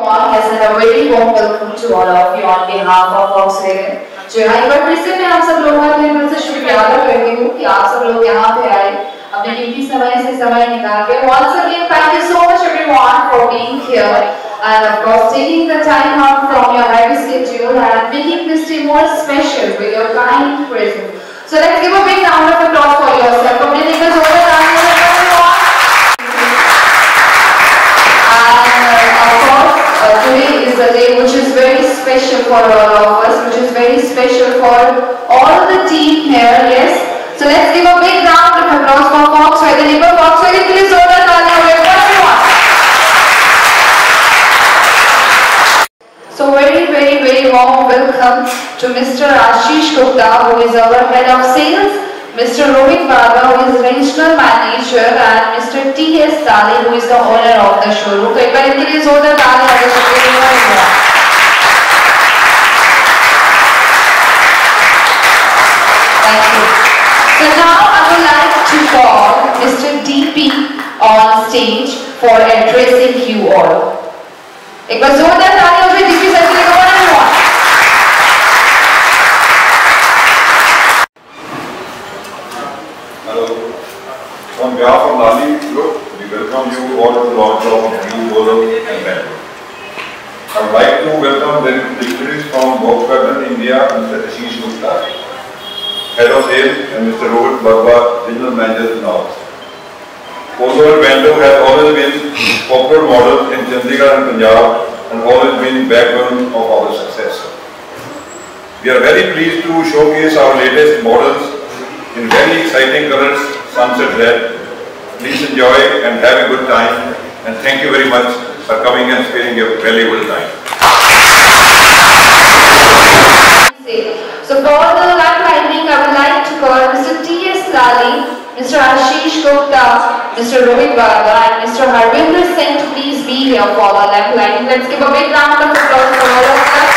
Mall has had a very warm welcome to all of you on behalf of Volkswagen. जो है एक बार फिर से मैं आप सब लोगों का दिल से शुक्रिया अदा करती हूँ कि आप सब लोग यहाँ पे आए अपने कीमती समय से समय निकाल के. Once again, thank you so much everyone for being here and of course taking the time out from your heavy schedule and making this day more special with your kind presence. So let's give a big round of applause for yourself. Today is a day which is very special for all of us, which is very special for all the team here, yes. So let's give a big round of applause for Volkswagen. Volkswagen, please hold on everyone. So very warm welcome to Mr. Ashish Gupta, who is our head of sales, Mr. Rohit Baga, who is regional manager, and Mr. T.S. Dali, who is the owner of the showroom. So एक बार इनके लिए जोरदार तालियां बजाइए. Thank you. So now I would like to call Mr. D.P. on stage for addressing you all. एक बार जोरदार तालियां बजाइए D.P. Sir के लिए. On behalf of Lali Group, we welcome you all to the launch of new Polo and Bento. I would like to welcome the dignitaries from Volkswagen India, Mr. Ashish Gupta, Head of Sales, and Mr. Rohit Baga, Regional Manager in North. Polo and Bento have always been popular models in Chandigarh and Punjab and always been backbone of our success. We are very pleased to showcase our latest models in very exciting colors, sunset red. Please enjoy and have a good time, and thank you very much for coming and spending your valuable time. So for the lap lightning, I would like to call Mr. T.S. Dali, Mr. Ashish Gupta, Mr. Rohit Baga, and Mr. Harvinder Singh to please be here for the lap lightning. Let's give a big round of applause for all of them.